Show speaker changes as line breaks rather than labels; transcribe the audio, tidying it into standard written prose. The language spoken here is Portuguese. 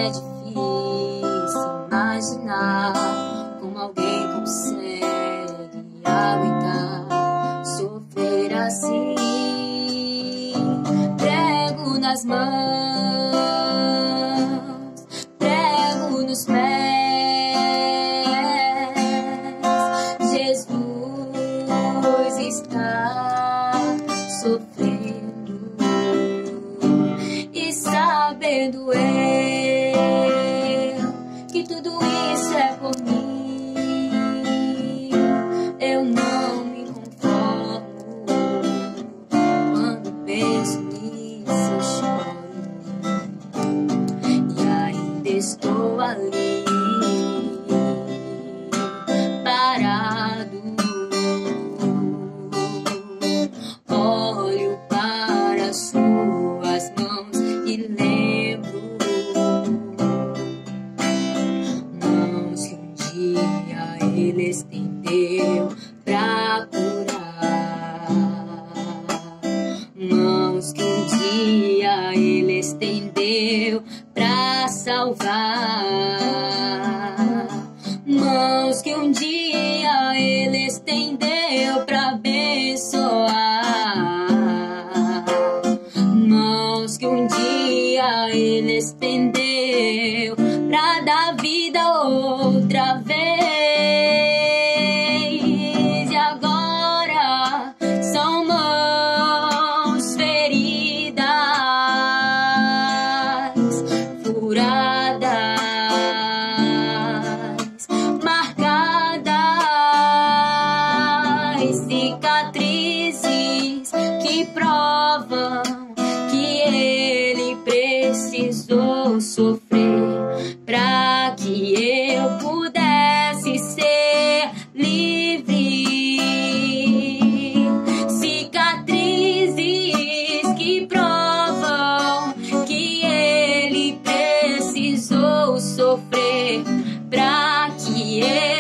difícil imaginar como alguém consegue aguentar sofrer assim. Prego nas mãos, prego nos pés, Jesus está sofrendo e sabendo eu que tudo isso é por mim. Eu não me conformo quando penso nisso, eu choro e ainda estou ali parado. Olho para suas mãos e lembro mãos que um dia ele estendeu pra curar, mãos que um dia ele estendeu pra salvar, mãos que um dia ele estendeu pra abençoar, mãos que um dia ele estendeu pra dar vida outra vez. E agora são mãos feridas, furadas, marcadas, cicatrizes que provam que ele precisou sofrer para que eu pudesse ser livre. Cicatrizes que provam que ele precisou sofrer para que eu